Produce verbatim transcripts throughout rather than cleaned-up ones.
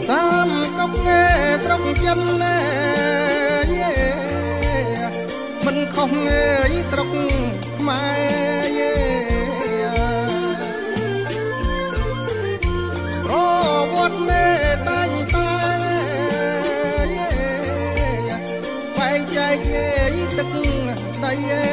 សាមកុកងែស្រុកចិនយេមិនខុសងែស្រុកខ្មែរយេប្រវត្តិនេតែងតែយេបែងចែកយេទឹកដីយេ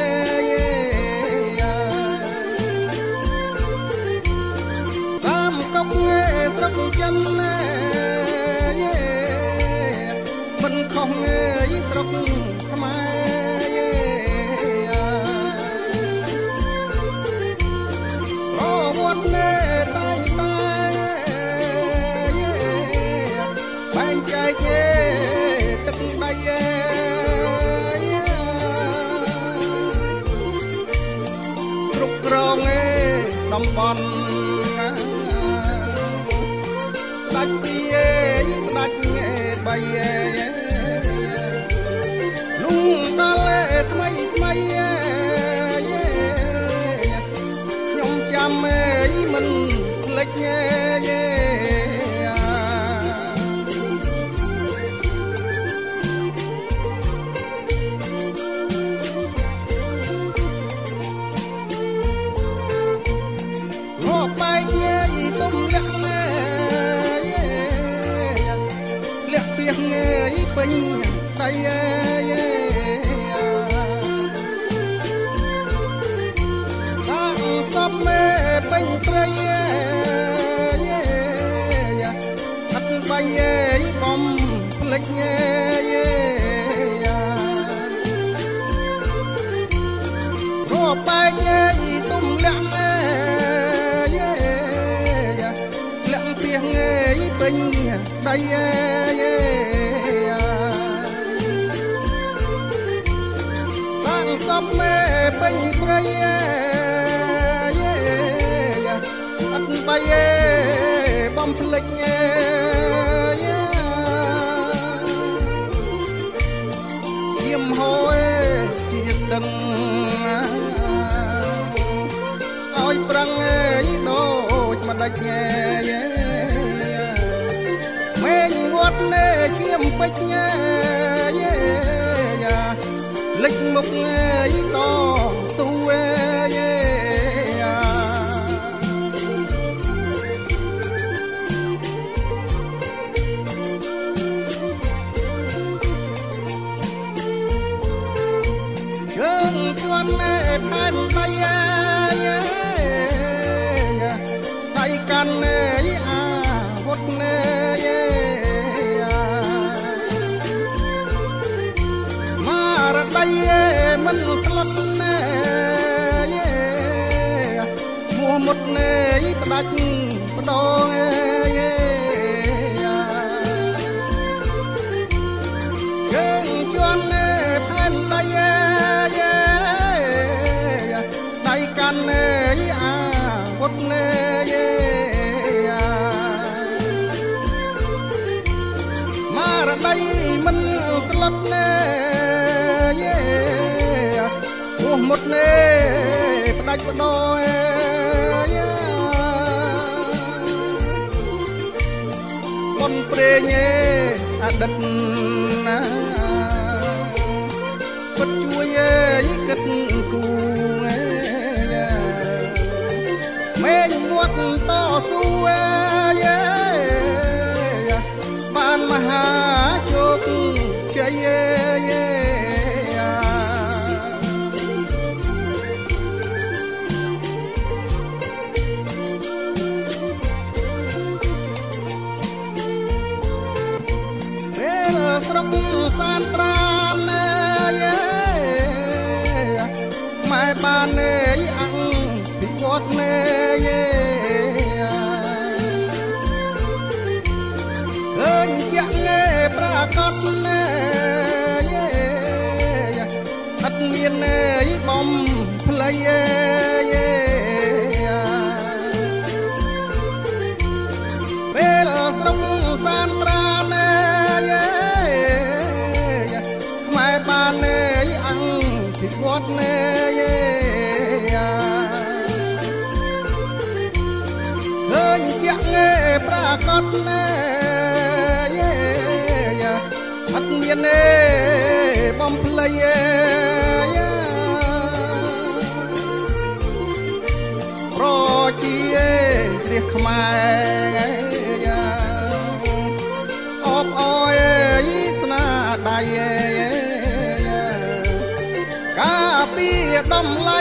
សាមកុកងែស្រុកចិនយេមិនខុសងែស្រុកខ្មែរយេប្រវត្តិនេតែងតែយេបែងចែកយេទឹកដីយេគ្រប់គ្រងយេតំបន់ស្ដេចពីយេស្ដេចយេបីយេលុងដល់ថ្មីថ្មីយេខ្ញុំចាំយេមិនភ្លេចយេលោកបែកយេទុំលះណែលះពីងេពេញដៃយេតាំងសពមេពេញព្រៃយេអត់បៃយេបំភ្លេចយេរកបែកយេទុំលះណែលះពីងេពេញដៃយេសពមេពេញព្រៃយេអត់បៃយេបំភ្លេចយេយាមហូជាស្ទឹងឲ្យប្រឹងដូចមិនដាច់យេមេញវត្តនេឈាមពេជ្រយេលិចមុខតស៊ូយេជើងជន់ផែនដៃយេដៃកាន់អាវុធយេរដៃមិនស្លុតណែយេមួមុតណែផ្ដាច់បដងយេជើងជន់ណែផែនដៃយេដៃកាន់ណែអាវុធណែយេមករដៃមិនស្លុតណែមុតនេផ្ដាច់បដោមុនព្រេងអតីតណាពិតជួយគិតគូមេញមាត់តស៊ូបានមហាជោគជ័យស្រុកសានត្រានយេខ្មែរបានអង្គពិវត្តយេឃើញជាក់ប្រកបយេអត់មានបំផ្លៃយេពេលស្រុកសានត្រានបានអង្គពិវត្តយេឃើញជាក់ប្រកបមានទេបំភ្លៃប្រជារាជខ្មែរអបអរស្នាដៃការពីតម្លៃ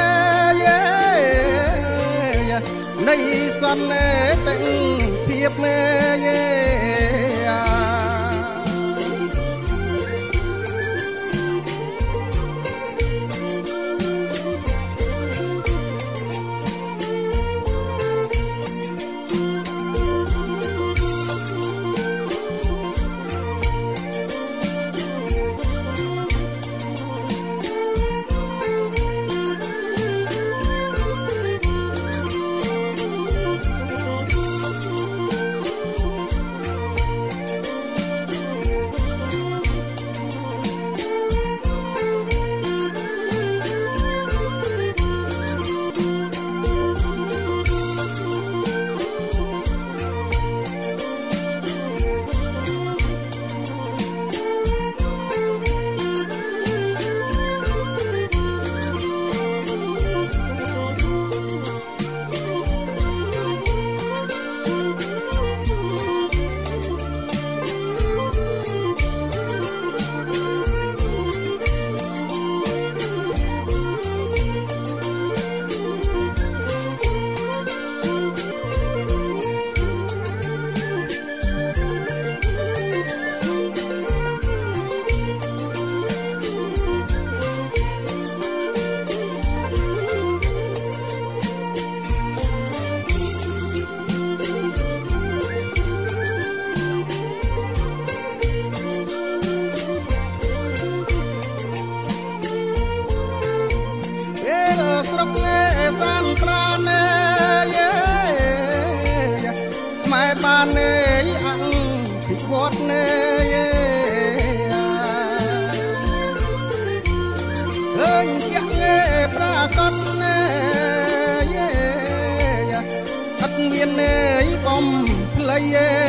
នៃសន្និដ្ឋានភាពមេស្រុកសានត្រានខ្មែរបានអង្គពិវត្តឃើញជាក់ប្រកបអត់មានបំភ្លៃ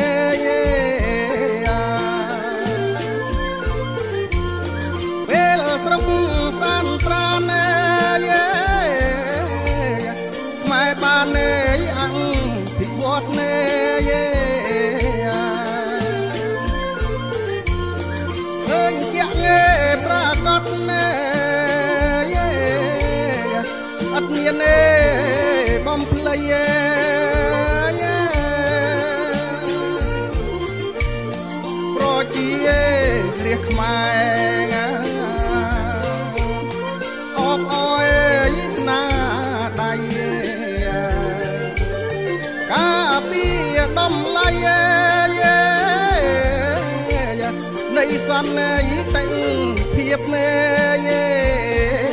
ពេលស្រុកសានត្រានបានអង្គពិវត្តណែឃើញជាក់ប្រកបណែអត់មានទេបំភ្លៃប្រជារាជខ្មែរអបអរស្នាដៃពីតម្លៃនៃសន្និដ្ឋានភាពមេ